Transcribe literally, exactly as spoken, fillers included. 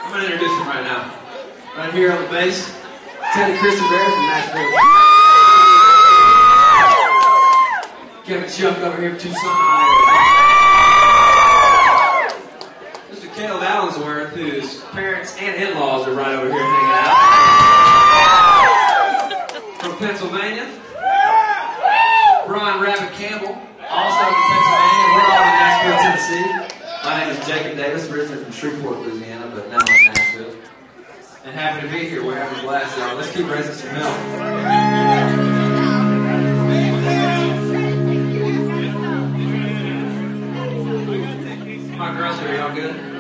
I'm going to introduce him right now. Right here on the bass, Teddy Christenberry from Nashville. Kevin Chuck over here from Tucson. Mister Caleb Allensworth, whose parents and in-laws are right over here hanging out. From Pennsylvania. Brian Rabbit Campbell, also from Pennsylvania. We're all in Nashville, Tennessee. My name is Jacob Davis, originally from Shreveport, Louisiana, but now in Nashville. And happy to be here. We're having a blast, y'all. Let's keep raising some milk. My girls, are y'all good?